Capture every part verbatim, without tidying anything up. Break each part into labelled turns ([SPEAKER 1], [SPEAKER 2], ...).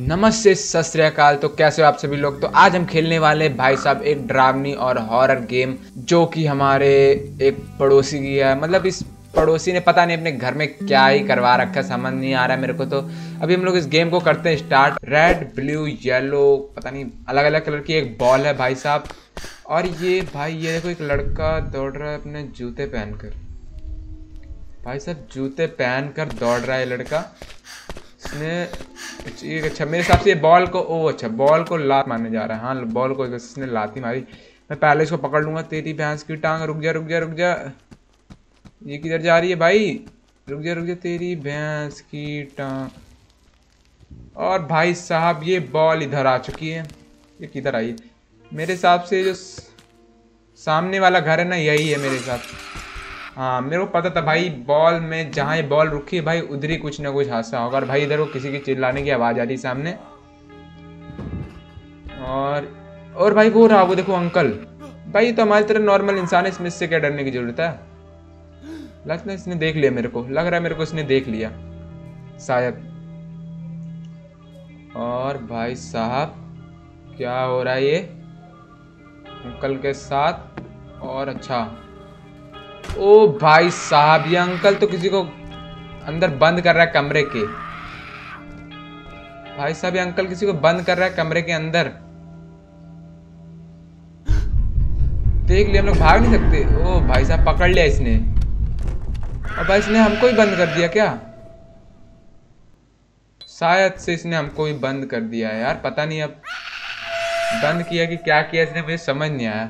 [SPEAKER 1] नमस्ते सत श्री अकाल। तो कैसे हो आप सभी लोग। तो आज हम खेलने वाले भाई साहब एक डरावनी और हॉरर गेम जो कि हमारे एक पड़ोसी की है। मतलब इस पड़ोसी ने पता नहीं अपने घर में क्या ही करवा रखा है, समझ नहीं आ रहा है मेरे को। तो अभी हम लोग इस गेम को करते हैं स्टार्ट। रेड ब्लू येलो पता नहीं अलग अलग कलर की एक बॉल है भाई साहब। और ये भाई ये देखो एक लड़का दौड़ रहा है अपने जूते पहनकर। भाई साहब जूते पहनकर दौड़ रहा है लड़का। इसने अच्छा मेरे हिसाब से ये बॉल को ओ अच्छा बॉल को लात मारने जा रहा है। हाँ बॉल को इसने लात ही मारी। मैं पहले इसको पकड़ लूंगा। तेरी भैंस की टांग, रुक जा रुक जा रुक जा। ये किधर जा रही है भाई? रुक जा रुक जा तेरी भैंस की टांग। और भाई साहब ये बॉल इधर आ चुकी है। ये किधर आई? मेरे हिसाब से जो सामने वाला घर है ना यही है मेरे हिसाब से। हाँ मेरे को पता था भाई बॉल में जहाँ ये बॉल रुकी है भाई उधर ही कुछ ना कुछ हादसा होगा। और भाई इधर वो किसी की चिल्लाने की आवाज़ आ रही सामने। और और भाई वो रहा, वो देखो अंकल। भाई तो हमारी तरह नॉर्मल इंसान है, इसमें इससे क्या डरने की जरूरत है। लगता है इसने देख लिया मेरे को, लग रहा है मेरे को इसने देख लिया शायद। और भाई साहब क्या हो रहा है ये अंकल के साथ। और अच्छा ओ भाई साहब ये अंकल तो किसी को अंदर बंद कर रहा है कमरे के। भाई साहब ये अंकल किसी को बंद कर रहा है कमरे के अंदर। देख लिया हम लोग, भाग नहीं सकते। ओ भाई साहब पकड़ लिया इसने। और भाई इसने हमको ही बंद कर दिया क्या? शायद से इसने हमको ही बंद कर दिया है यार, पता नहीं अब बंद किया कि क्या किया इसने, मुझे समझ नहीं आया।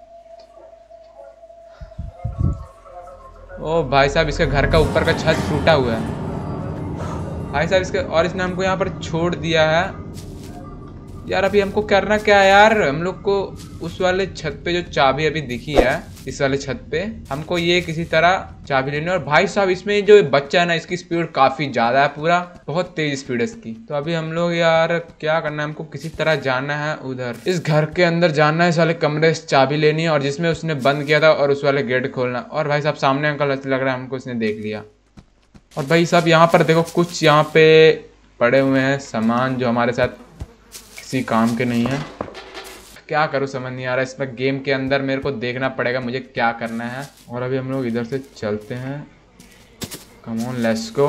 [SPEAKER 1] ओ भाई साहब इसके घर का ऊपर का छत टूटा हुआ है भाई साहब इसके। और इसने हमको यहाँ पर छोड़ दिया है यार। अभी हमको करना क्या है यार? हम लोग को उस वाले छत पे जो चाबी अभी दिखी है, इस वाले छत पे हमको ये किसी तरह चाबी लेनी है। और भाई साहब इसमें जो बच्चा है ना इसकी स्पीड काफी ज्यादा है, पूरा बहुत तेज स्पीड है इसकी। तो अभी हम लोग यार क्या करना है, हमको किसी तरह जाना है उधर, इस घर के अंदर जाना है, इस वाले कमरे से चाबी लेनी है और जिसमें उसने बंद किया था, और उस वाले गेट खोलना। और भाई साहब सामने अंकल लग रहा है हमको इसने देख लिया। और भाई साहब यहाँ पर देखो कुछ यहाँ पे पड़े हुए हैं सामान जो हमारे साथ किसी काम के नहीं है। क्या करूँ समझ नहीं आ रहा। इसमें गेम के अंदर मेरे को देखना पड़ेगा मुझे क्या करना है। और अभी हम लोग इधर से चलते हैं। Come on let's go.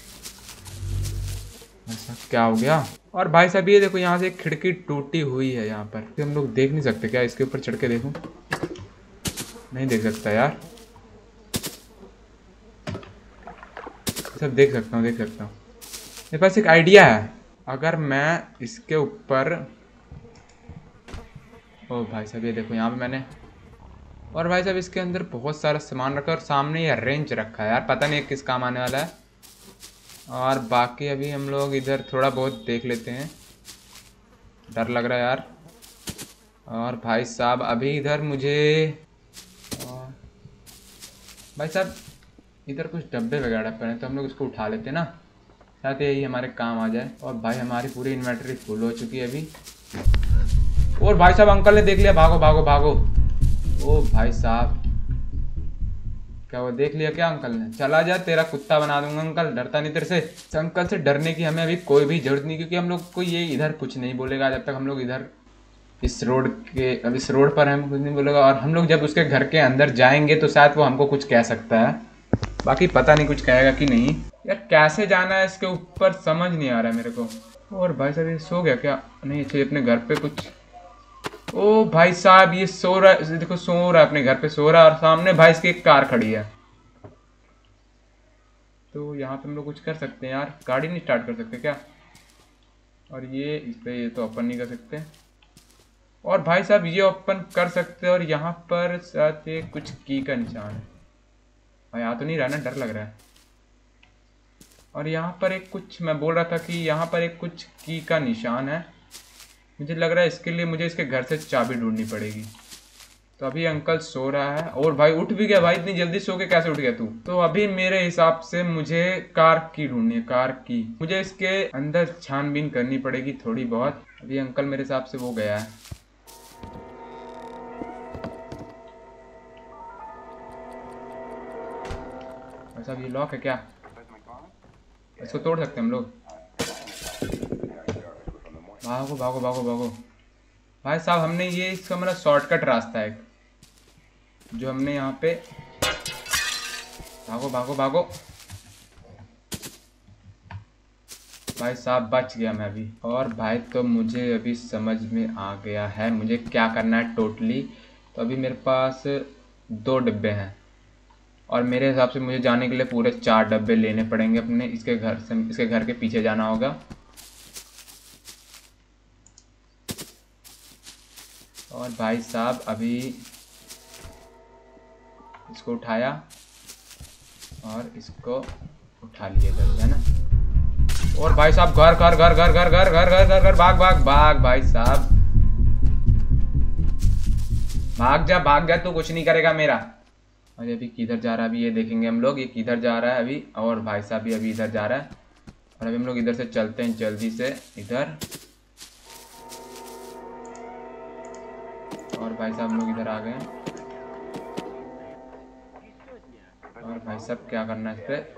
[SPEAKER 1] ऐसा क्या हो गया? और भाई साहब ये देखो यहाँ से एक खिड़की टूटी हुई है यहाँ पर। हम लोग देख नहीं सकते क्या? इसके ऊपर चढ़ के देखूं? नहीं देख सकता यार। सब देख सकता हूँ देख सकता हूँ मेरे पास एक आइडिया है। अगर मैं इसके ऊपर, ओ भाई साहब ये देखो यहाँ पे मैंने, और भाई साहब इसके अंदर बहुत सारा सामान रखा है और सामने ये रेंच रखा है यार, पता नहीं किस काम आने वाला है। और बाकी अभी हम लोग इधर थोड़ा बहुत देख लेते हैं। डर लग रहा है यार। और भाई साहब अभी इधर मुझे, और भाई साहब इधर कुछ डब्बे वगैरह पड़े तो हम लोग इसको उठा लेते हैं ना, शायद यही हमारे काम आ जाए। और भाई हमारी पूरी इन्वेंटरी फुल हो चुकी है अभी। और भाई साहब अंकल ने देख लिया, भागो भागो भागो। ओ भाई साहब क्या वो देख लिया क्या अंकल ने? चला जा तेरा कुत्ता बना दूंगा अंकल, डरता नहीं तेरे से। इस अंकल से डरने की हमें अभी कोई भी जरूरत नहीं, क्योंकि हम लोग को ये इधर कुछ नहीं बोलेगा जब तक हम लोग इधर इस रोड के, अब इस रोड पर हम कुछ नहीं बोलेगा। और हम लोग जब उसके घर के अंदर जाएंगे तो शायद वो हमको कुछ कह सकता है, बाकी पता नहीं कुछ कहेगा कि नहीं। यार कैसे जाना है इसके ऊपर समझ नहीं आ रहा है मेरे को। और भाई साहब ये सो गया क्या? नहीं अच्छा अपने घर पे कुछ, ओ भाई साहब ये सो रहा है, देखो सो रहा है अपने घर पे सो रहा है। और सामने भाई इसकी एक कार खड़ी है। तो यहाँ पे हम लोग कुछ कर सकते हैं यार, गाड़ी नहीं स्टार्ट कर सकते क्या? और ये इस पे ये तो ओपन नहीं कर सकते। और भाई साहब ये ओपन कर सकते हैं। और यहाँ पर साथ ये कुछ की का निशान है भाई, यहाँ तो नहीं रहा ना, डर लग रहा है। और यहाँ पर एक कुछ मैं बोल रहा था कि यहाँ पर एक कुछ की का निशान है। मुझे लग रहा है इसके लिए मुझे इसके घर से चाबी ढूंढनी पड़ेगी। तो अभी अंकल सो रहा है। और भाई उठ भी गया भाई, इतनी जल्दी सो के कैसे उठ गया तू? तो अभी मेरे हिसाब से मुझे कार की ढूंढनी है, कार की। मुझे इसके अंदर छानबीन करनी पड़ेगी थोड़ी बहुत। अभी अंकल मेरे हिसाब से वो गया है। साहब ये लॉक है क्या? इसको तोड़ सकते हैं हम लोग। भागो भागो भागो भागो भाई साहब। हमने ये इसका मतलब शॉर्टकट रास्ता है जो हमने यहाँ पे। भागो भागो भागो भाई साहब, बच गया मैं अभी। और भाई तो मुझे अभी समझ में आ गया है मुझे क्या करना है टोटली। तो अभी मेरे पास दो डब्बे हैं और मेरे हिसाब से मुझे जाने के लिए पूरे चार डब्बे लेने पड़ेंगे अपने। इसके घर से इसके घर के पीछे जाना होगा। और भाई साहब अभी इसको उठाया और इसको उठा लिए इधर, है ना। और भाई साहब घर घर घर घर घर घर घर घर घर घर भाग भाग भाग भाई साहब, भाग जा भाग जा, तू कुछ नहीं करेगा मेरा। अरे अभी किधर जा रहा है अभी ये देखेंगे हम लोग, ये किधर जा रहा है अभी। और भाई साहब भी अभी इधर जा रहा है और अभी हम लोग इधर से चलते हैं जल्दी से इधर। और भाई साहब हम लोग इधर आ गए हैं। और भाई साहब क्या करना है इस पे।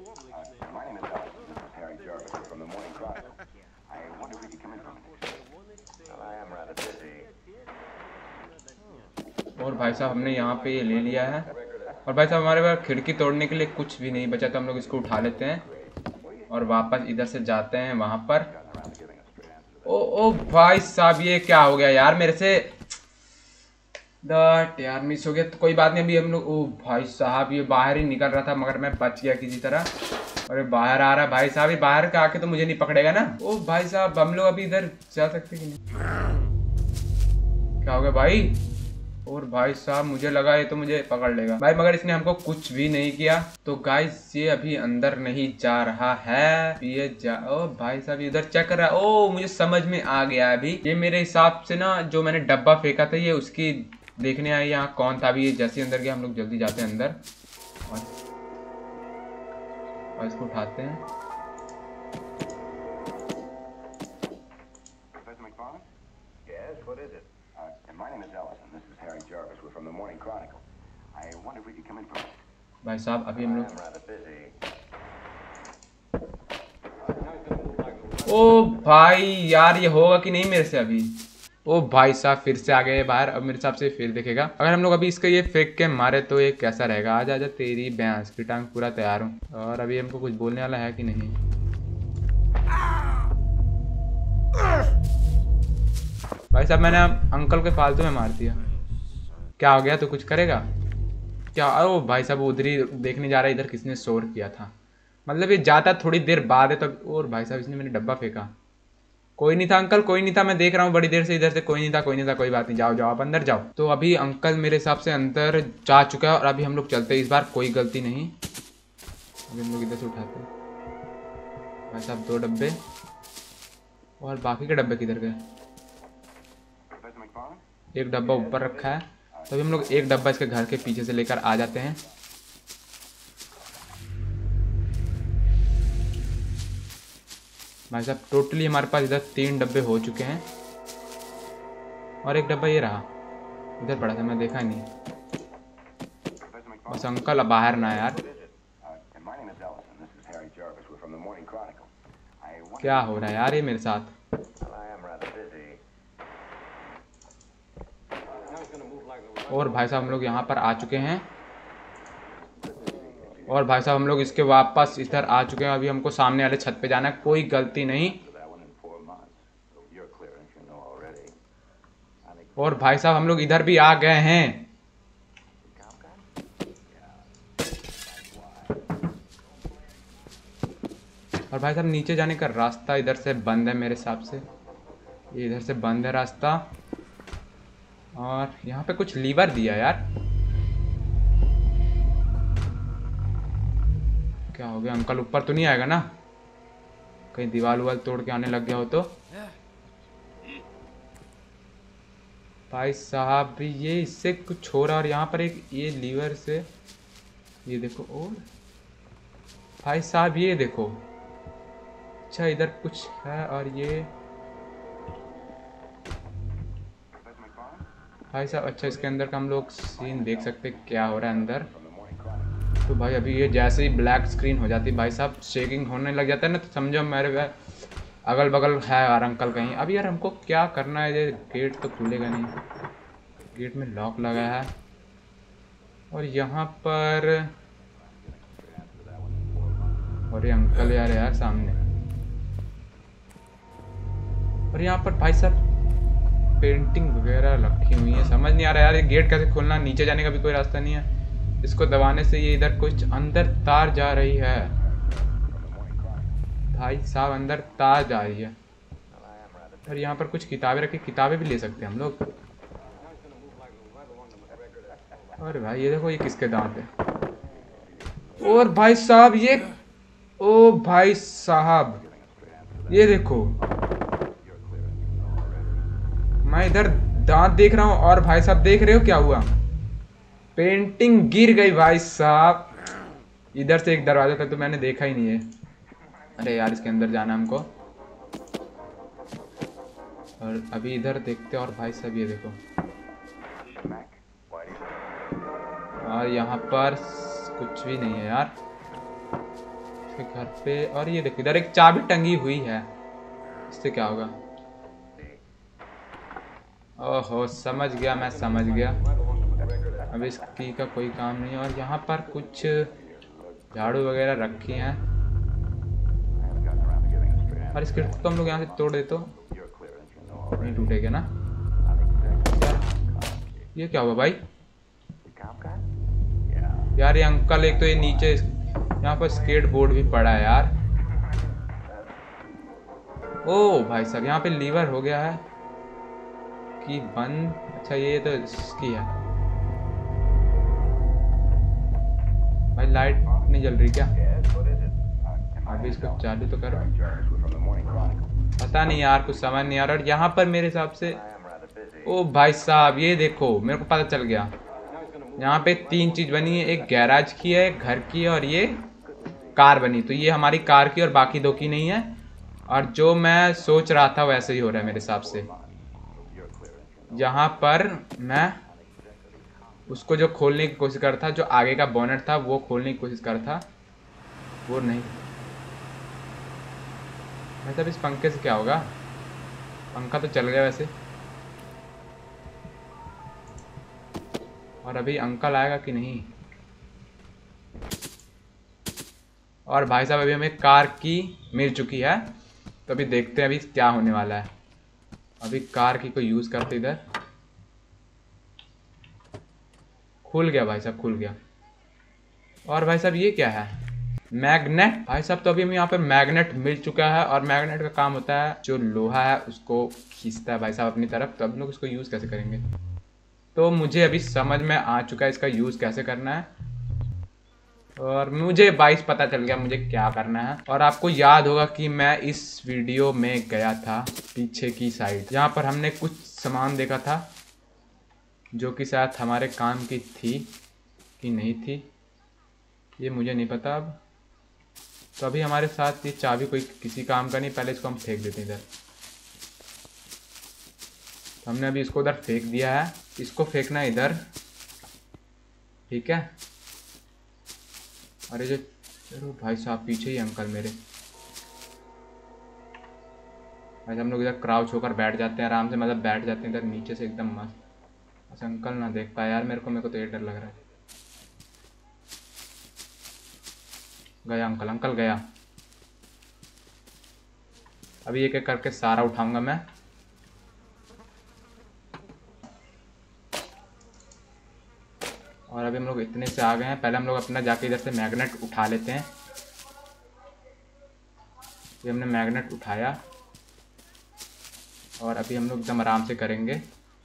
[SPEAKER 1] और भाई साहब हमने यहाँ पे ये ले लिया है। और भाई साहब हमारे पास खिड़की तोड़ने के लिए कुछ भी नहीं बचा, तो हम लोग इसको उठा लेते हैं और वापस इधर से जाते हैं वहाँ पर। ओ ओ भाई साहब ये क्या हो गया यार मेरे से, डट यार मिस हो गया। तो कोई बात नहीं, अभी हम लोग। ओ भाई साहब ये बाहर ही निकल रहा था मगर मैं बच गया किसी तरह। अरे बाहर आ रहा है भाई साहब, ये बाहर का आके तो मुझे नहीं पकड़ेगा ना। ओ भाई साहब हम लोग अभी इधर जा सकते कि नहीं। क्या हो गया भाई। और भाई साहब मुझे लगा ये तो मुझे पकड़ लेगा भाई, मगर इसने हमको कुछ भी नहीं किया। तो गाइस ये अभी अंदर नहीं जा रहा है, ये जा। ओ भाई साहब इधर चेक कर रहा है। ओ मुझे समझ में आ गया अभी, ये मेरे हिसाब से ना जो मैंने डब्बा फेंका था ये उसकी देखने आई यहाँ कौन था। अभी ये जैसे अंदर गया हम लोग जल्दी जाते हैं अंदर और, और इसको उठाते हैं। भाई साहब अभी हम लोग। ओ भाई यार ये होगा कि नहीं मेरे से अभी। ओ भाई साहब फिर से आ गए बाहर, अब मेरे हिसाब से फिर देखेगा। अगर हम लोग अभी इसका ये फेंक के मारे तो ये कैसा रहेगा। आजा आजा तेरी भैंस की टांग, पूरा तैयार हूँ। और अभी हमको कुछ बोलने वाला है कि नहीं। भाई साहब मैंने अंकल के फालतू में मार दिया। क्या हो गया, तो कुछ करेगा क्या। ओ भाई साहब उधर ही देखने जा रहा है इधर किसने शोर किया था। मतलब ये जाता थोड़ी देर बाद है तो। और भाई साहब इसने मैंने डब्बा फेंका। कोई नहीं था अंकल, कोई नहीं था, मैं देख रहा हूँ बड़ी देर से इधर से। कोई नहीं था कोई नहीं था कोई बात नहीं, जाओ जाओ आप अंदर जाओ। तो अभी अंकल मेरे हिसाब से अंदर जा चुका है और अभी हम लोग चलते हैं। इस बार कोई गलती नहीं। अभी हम लोग इधर से उठाते हैं। भाई साहब दो डब्बे और बाकी के डब्बे किधर गए। एक डब्बा ऊपर रखा है, तभी हम लोग एक डब्बा इसके घर के पीछे से लेकर आ जाते हैं। भाई साहब टोटली हमारे पास इधर तीन डब्बे हो चुके हैं और एक डब्बा ये रहा इधर पड़ा था, मैं देखा नहीं। बस अंकल अब बाहर ना यार। क्या हो रहा है यार ये मेरे साथ। और भाई साहब हम लोग यहाँ पर आ चुके हैं और भाई साहब हम लोग इसके वापस इधर आ चुके हैं। अभी हमको सामने वाले छत पे जाना है, कोई गलती नहीं। और भाई साहब हम लोग इधर भी आ गए हैं। और भाई साहब नीचे जाने का रास्ता इधर से बंद है मेरे हिसाब से, ये इधर से बंद है रास्ता। और यहाँ पे कुछ लीवर दिया यार। क्या हो गया, अंकल ऊपर तो नहीं आएगा ना, कहीं दीवार उवार तोड़ के आने लग गया हो तो। भाई साहब ये इससे कुछ हो रहा है और यहाँ पर एक ये लीवर से ये देखो। और भाई साहब ये देखो, अच्छा इधर कुछ है और ये भाई साहब अच्छा इसके अंदर का हम लोग सीन देख सकते हैं क्या हो रहा है अंदर। तो भाई अभी ये जैसे ही ब्लैक स्क्रीन हो जाती है भाई साहब, शेकिंग होने लग जाता है ना, तो समझो मेरे अगल बगल है यार अंकल कहीं। अब यार हमको क्या करना है, ये गेट तो खुलेगा नहीं, गेट में लॉक लगा है। और यहाँ पर और ये अंकल यार यार सामने। और यहाँ पर भाई साहब पेंटिंग वगैरह रखी हुई है, समझ नहीं आ रहा यार ये गेट कैसे खोलना। नीचे जाने का भी कोई रास्ता नहीं है, इसको दबाने से ये इधर कुछ अंदर तार जा रही है भाई साहब, अंदर तार जा रही है। और यहाँ पर कुछ किताबें रखी, किताबें भी ले सकते हैं हम लोग। और भाई ये देखो ये किसके दांत है। और भाई साहब ये, ओ भाई साहब ये देखो, मैं इधर दांत देख रहा हूँ और भाई साहब देख रहे हो क्या हुआ, पेंटिंग गिर गई भाई साहब। इधर से एक दरवाजा था तो मैंने देखा ही नहीं है। अरे यार इसके अंदर जाना हमको। और अभी इधर देखते और भाई साहब ये देखो, और यहाँ पर कुछ भी नहीं है यार इसके घर पे। और ये देखो इधर एक चाबी टंगी हुई है, इससे क्या होगा। ओहो समझ गया, मैं समझ गया। अब इस की का कोई काम नहीं है। और यहाँ पर कुछ झाड़ू वगैरह रखी हैं। और इस खिड़की को हम लोग यहाँ से तोड़ दे तो नहीं टूटेगा ना यार। ये क्या हुआ भाई यार, ये अंकल एक तो ये नीचे यहाँ पर स्केट बोर्ड भी पड़ा है यार। ओ भाई साहब यहाँ पे लीवर हो गया है कि बंद। अच्छा ये तो इसकी है भाई, लाइट नहीं जल रही क्या। अभी इसको चालू तो करो, पता नहीं यार कुछ समझ नहीं आ रहा। और यहाँ पर मेरे हिसाब से, ओ भाई साहब ये देखो मेरे को पता चल गया, यहाँ पे तीन चीज बनी है, एक गैराज की है, एक घर की है और ये कार बनी। तो ये हमारी कार की और बाकी दो की नहीं है। और जो मैं सोच रहा था वैसे ही हो रहा है मेरे हिसाब से। यहाँ पर मैं उसको जो खोलने की कोशिश कर रहा था, जो आगे का बोनेट था वो खोलने की कोशिश कर रहा था, वो नहीं। मतलब इस पंखे से क्या होगा, पंखा तो चल गया वैसे। और अभी अंकल आएगा कि नहीं। और भाई साहब अभी हमें कार की मिल चुकी है, तो अभी देखते हैं अभी क्या होने वाला है। अभी कार की को यूज़ करते, इधर खुल गया भाई साहब, खुल गया। और भाई साहब ये क्या है, मैग्नेट भाई साहब। तो अभी हमें यहाँ पे मैग्नेट मिल चुका है और मैग्नेट का काम होता है जो लोहा है उसको खींचता है भाई साहब अपनी तरफ। तो अब लोग इसको यूज़ कैसे करेंगे, तो मुझे अभी समझ में आ चुका है इसका यूज़ कैसे करना है। और मुझे बाईस पता चल गया मुझे क्या करना है। और आपको याद होगा कि मैं इस वीडियो में गया था पीछे की साइड, जहाँ पर हमने कुछ सामान देखा था जो कि शायद हमारे काम की थी कि नहीं थी, ये मुझे नहीं पता अब। तो अभी हमारे साथ ये चाबी कोई किसी काम का नहीं, पहले इसको हम फेंक देते हैं इधर। तो हमने अभी इसको उधर फेंक दिया है, इसको फेंकना है इधर, ठीक है। अरे जो चलो भाई साहब पीछे ही अंकल मेरे। भाई हम लोग इधर क्राउच होकर बैठ जाते हैं आराम से, मतलब बैठ जाते हैं इधर नीचे से एकदम मस्त। अच्छा अंकल ना देख पाए यार मेरे को, मेरे को तो ये डर लग रहा है। गया अंकल, अंकल गया। अभी एक एक करके सारा उठाऊंगा मैं। और अभी हम लोग इतने से आ गए हैं, पहले हम लोग अपना जाके इधर से मैग्नेट उठा लेते हैं। ये हमने मैग्नेट उठाया और अभी हम लोग एकदम आराम से करेंगे।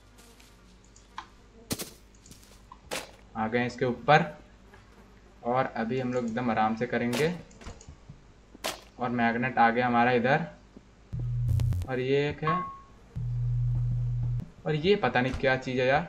[SPEAKER 1] आ गए इसके ऊपर और अभी हम लोग एकदम आराम से करेंगे। और मैग्नेट आ गया हमारा इधर। और ये एक है, और ये पता नहीं क्या चीज़ है यार।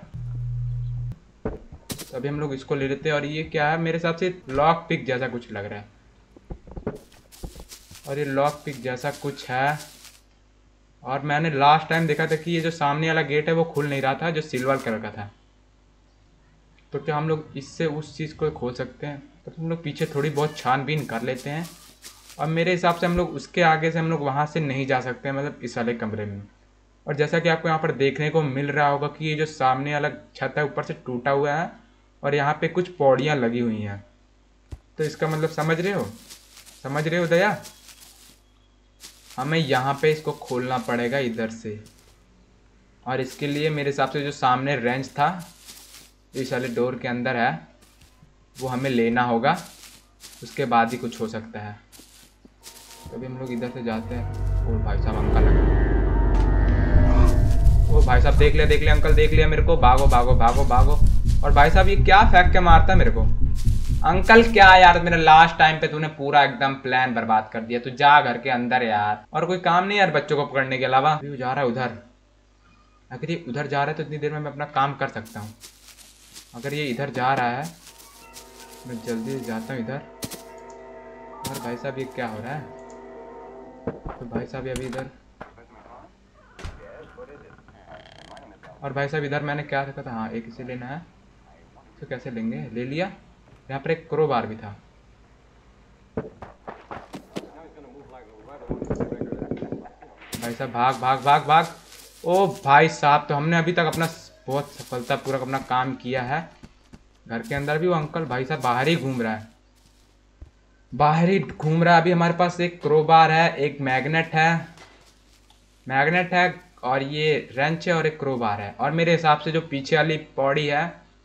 [SPEAKER 1] तो अभी हम लोग इसको ले लेते हैं। और ये क्या है, मेरे हिसाब से लॉक पिक जैसा कुछ लग रहा है। और ये लॉक पिक जैसा कुछ है। और मैंने लास्ट टाइम देखा था कि ये जो सामने वाला गेट है वो खुल नहीं रहा था, जो सिल्वर कलर का था। तो क्या हम लोग इससे उस चीज़ को खोल सकते हैं। तो हम लोग पीछे थोड़ी बहुत छानबीन कर लेते हैं और मेरे हिसाब से हम लोग उसके आगे से हम लोग वहाँ से नहीं जा सकते, मतलब इस वाले कमरे में। और जैसा कि आपको यहाँ पर देखने को मिल रहा होगा कि ये जो सामने वाला छत है ऊपर से टूटा हुआ है और यहाँ पे कुछ पौड़ियाँ लगी हुई हैं। तो इसका मतलब समझ रहे हो, समझ रहे हो दया? हमें यहाँ पे इसको खोलना पड़ेगा इधर से, और इसके लिए मेरे हिसाब से जो सामने रेंच था इस वाले डोर के अंदर है वो हमें लेना होगा, उसके बाद ही कुछ हो सकता है। तो अभी हम लोग इधर से जाते हैं। ओ भाई साहब अंकल है, ओ भाई साहब देख लिया देख लिया अंकल देख लिया मेरे को, भागो भागो भागो भागो। और भाई साहब ये क्या फेंक के मारता है मेरे को? अंकल क्या यार, मेरा लास्ट टाइम पे तूने पूरा एकदम प्लान बर्बाद कर दिया। तू जा घर के अंदर यार, और कोई काम नहीं यार बच्चों को पकड़ने के अलावा। अभी वो जा रहा है उधर, अगर ये उधर जा रहा है तो इतनी देर में मैं अपना काम कर सकता हूँ। अगर ये इधर जा रहा है मैं जल्दी से जाता हूँ इधर। और भाई साहब ये क्या हो रहा है? तो भाई साहब ये अभी इधर, और भाई साहब इधर मैंने क्या रखा था? हाँ एक इसे लेना है, तो कैसे लेंगे? ले लिया। यहाँ पर एक क्रोबार भी था। भाई साहब भाग भाग भाग भाग। ओ भाई साहब तो हमने अभी तक अपना बहुत सफलतापूर्वक अपना काम किया है। घर के अंदर भी वो अंकल भाई साहब बाहर ही घूम रहा है, बाहर ही घूम रहा है। अभी हमारे पास एक क्रोबार है, एक मैग्नेट है, मैग्नेट है और ये रेंच है और एक क्रोबार है। और मेरे हिसाब से जो पीछे वाली पौड़ी है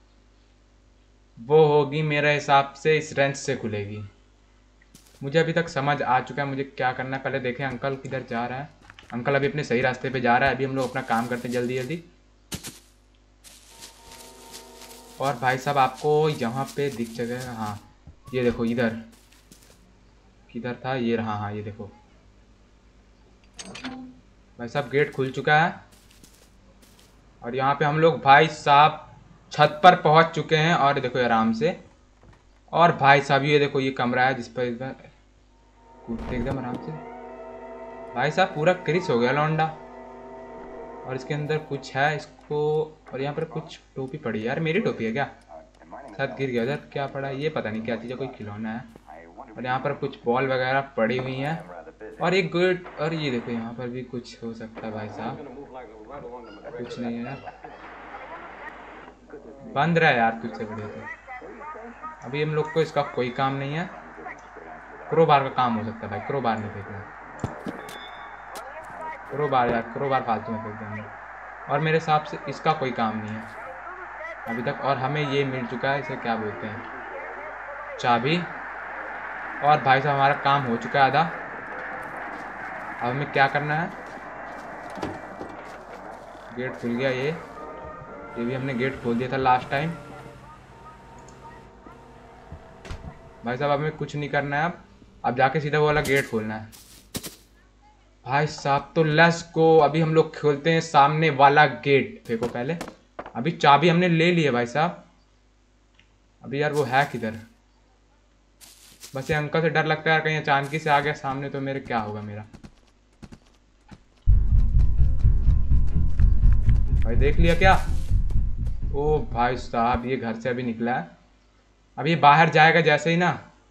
[SPEAKER 1] वो होगी मेरे हिसाब से इस रेंच से खुलेगी। मुझे अभी तक समझ आ चुका है मुझे क्या करना है। पहले देखें अंकल किधर जा रहा है। अंकल अभी अपने सही रास्ते पे जा रहा है। अभी हम लोग अपना काम करते हैं जल्दी जल्दी। और भाई साहब आपको यहाँ पे दिख जगह, हाँ ये देखो इधर किधर था ये रहा, हाँ ये देखो भाई साहब गेट खुल चुका है। और यहाँ पे हम लोग भाई साहब छत पर पहुँच चुके हैं और देखो आराम से। और भाई साहब ये देखो ये कमरा है जिस पर इधर कूदते एकदम आराम से। भाई साहब पूरा क्रिस हो गया लौंडा। और इसके अंदर कुछ है इसको, और यहाँ पर कुछ टोपी पड़ी है यार, मेरी टोपी है क्या? शायद गिर गया। उधर क्या पड़ा है ये पता नहीं क्या चीज़ है, कोई खिलौना है। और यहाँ पर कुछ बॉल वगैरह पड़ी हुई हैं और एक गेट। और ये देखो यहाँ पर भी कुछ हो सकता है भाई साहब, कुछ नहीं है यार, बंद रहा है यार तुझसे बढ़िया। तो अभी हम लोग को इसका कोई काम नहीं है। क्रोबार का काम हो सकता है भाई, क्रोबार नहीं फेंकना, क्रोबार यार क्रोबार फालतू में फेंक देंगे। और मेरे हिसाब से इसका कोई काम नहीं है अभी तक। और हमें ये मिल चुका है, इसे क्या बोलते हैं, चाबी। और भाई साहब हमारा काम हो चुका है आधा। अब हमें क्या करना है, गेट खुल गया। ये ये भी हमने गेट खोल दिया था लास्ट टाइम। भाई साहब हमें कुछ नहीं करना है अब अब जाके सीधा वो वाला गेट खोलना है भाई साहब। तो लेट्स गो, अभी हम लोग खोलते हैं सामने वाला गेट। फेंको पहले। अभी चाबी हमने ले ली है भाई साहब। अभी यार वो है किधर? बस ये अंकल से डर लगता है यार, कहीं अचानक से आ गया सामने तो मेरे क्या होगा मेरा। भाई देख लिया क्या? ओ भाई साहब ये घर से अभी निकला है। अब ये बाहर जाएगा जैसे ही ना।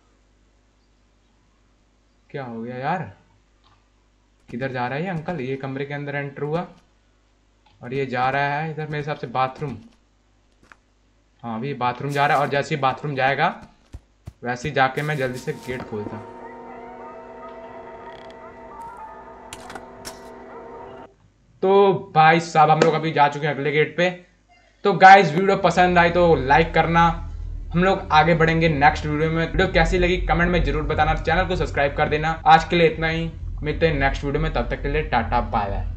[SPEAKER 1] क्या हो गया यार, किधर जा रहा है ये अंकल? ये कमरे के अंदर एंटर हुआ और ये जा रहा है इधर मेरे हिसाब से बाथरूम। हाँ अभी बाथरूम जा रहा है और जैसे ही बाथरूम जाएगा वैसे ही जाके मैं जल्दी से गेट खोलता। तो भाई साहब हम लोग अभी जा चुके हैं अगले गेट पे। तो गाइस वीडियो पसंद आई तो लाइक करना। हम लोग आगे बढ़ेंगे नेक्स्ट वीडियो में। वीडियो कैसी लगी कमेंट में जरूर बताना, चैनल को सब्सक्राइब कर देना। आज के लिए इतना ही, मिलते हैं नेक्स्ट वीडियो में, तब तक के लिए टाटा बाय बाय।